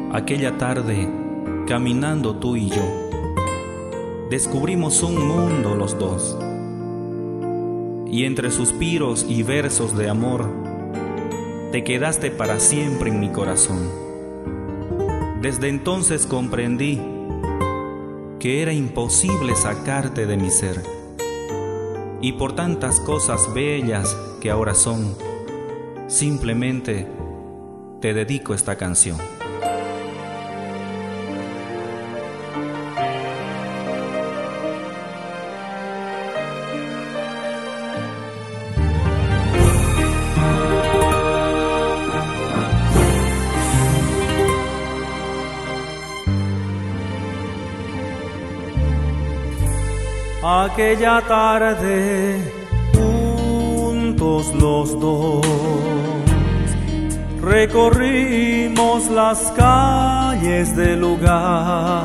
Aquella tarde, caminando tú y yo, descubrimos un mundo los dos. Y entre suspiros y versos de amor, te quedaste para siempre en mi corazón. Desde entonces comprendí que era imposible sacarte de mi ser. Y por tantas cosas bellas que ahora son, simplemente te dedico esta canción. Aquella tarde, juntos los dos, recorrimos las calles del lugar.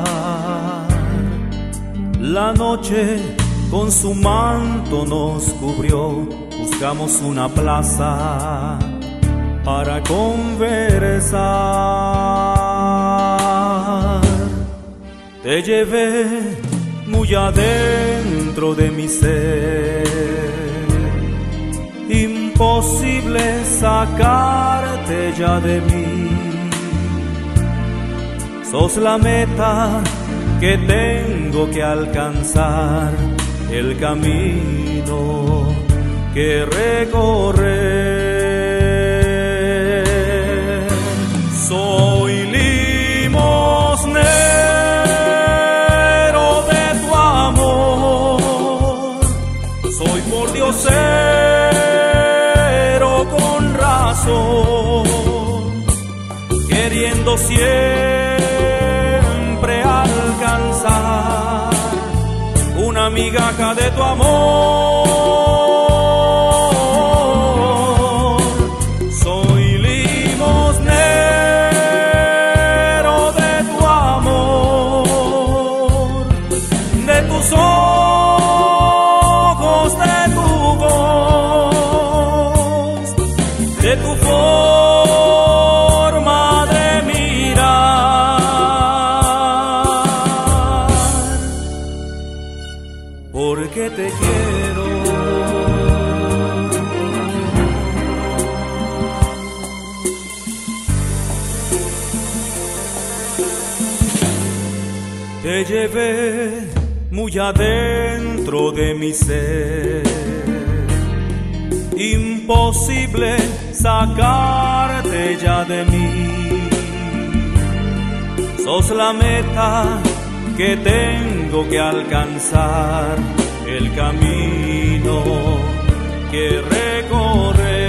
La noche con su manto nos cubrió, buscamos una plaza para conversar. Te llevé muy adentro de mi ser, imposible sacarte ya de mí. Sos la meta que tengo que alcanzar, el camino que recorrer. Soy limosnero con razón, queriendo siempre alcanzar una migaja de tu amor. Soy limosnero de tu amor, de tus ojos, de tu voz, de tu forma de mirar, porque te quiero. Te llevé muy adentro de mi ser, imposible sacarte ya de mí. Sos la meta que tengo que alcanzar, el camino que recorrer.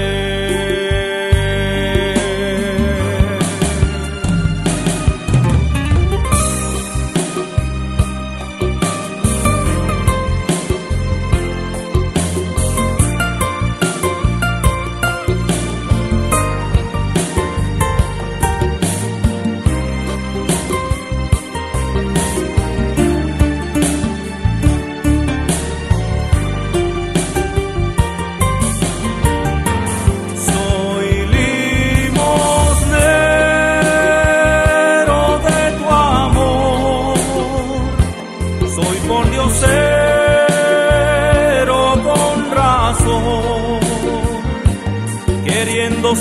Queriendo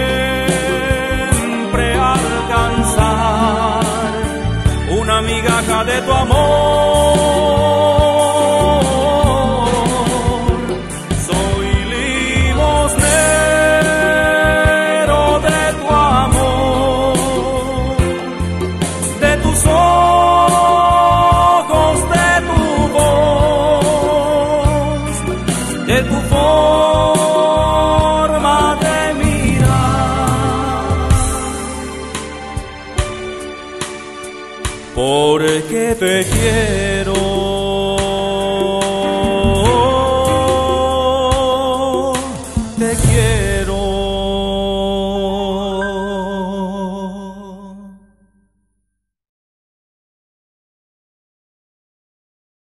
siempre alcanzar una migaja de tu amor. Soy limosnero de tu amor, de tus ojos, de tu voz, de tu forma de mirar, porque te quiero.